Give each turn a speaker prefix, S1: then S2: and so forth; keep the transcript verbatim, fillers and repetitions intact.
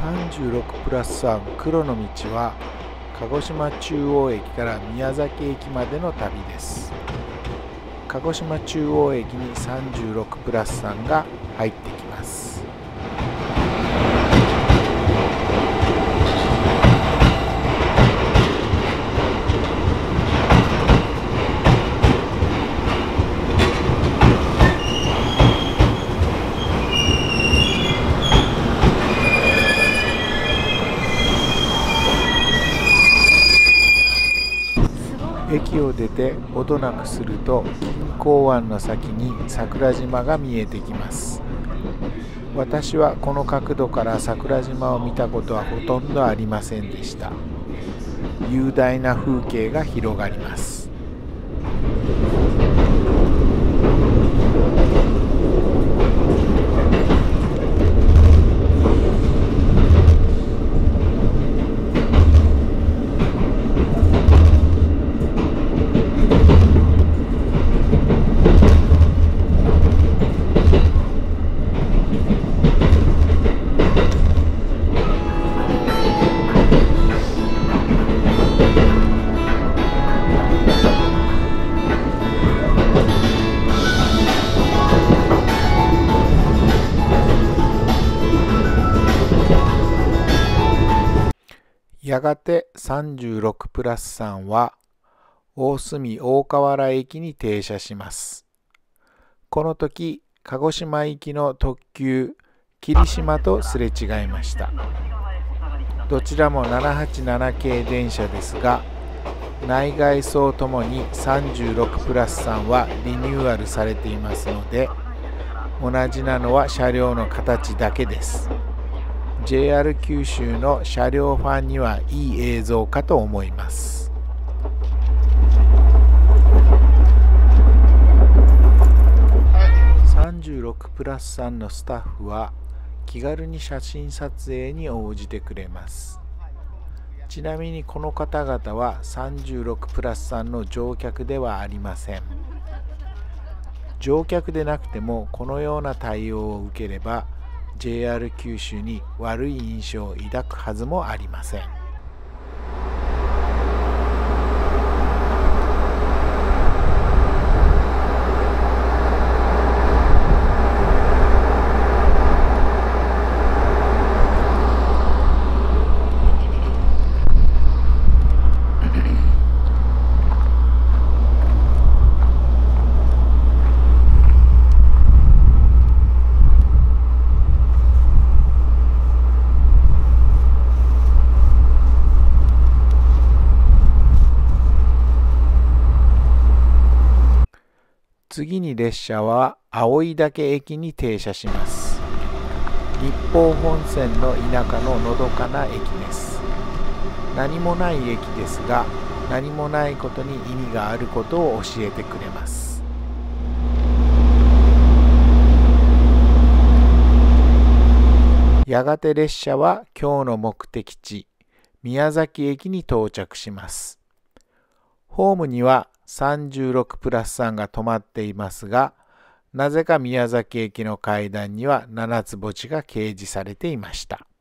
S1: さんじゅうろくプラスさん黒の道は鹿児島中央駅から宮崎駅までの旅です。鹿児島中央駅にさんじゅうろくプラスさんが入ってきます。駅を出て程なくすると錦江湾の先に桜島が見えてきます。私はこの角度から桜島を見たことはほとんどありませんでした。雄大な風景が広がります。やがてさんじゅうろくプラスさんは大隅大河原駅に停車します。この時、鹿児島行きの特急霧島とすれ違いました。どちらもななはちなな系電車ですが、内外装ともにさんじゅうろくプラスさんはリニューアルされていますので、同じなのは車両の形だけです。ジェイアール 九州の車両ファンにはいい映像かと思います。さんじゅうろくプラスさんのスタッフは気軽に写真撮影に応じてくれます。ちなみにこの方々はさんじゅうろくプラスさんの乗客ではありません。乗客でなくてもこのような対応を受ければジェイアール 九州に悪い印象を抱くはずもありません。次に列車は葵岳駅に停車します。日豊本線の田舎ののどかな駅です。何もない駅ですが、何もないことに意味があることを教えてくれます。やがて列車は今日の目的地、宮崎駅に到着します。ホームにはさんじゅうろくプラスさんが止まっていますが、なぜか宮崎駅の階段には七つ星が掲示されていました。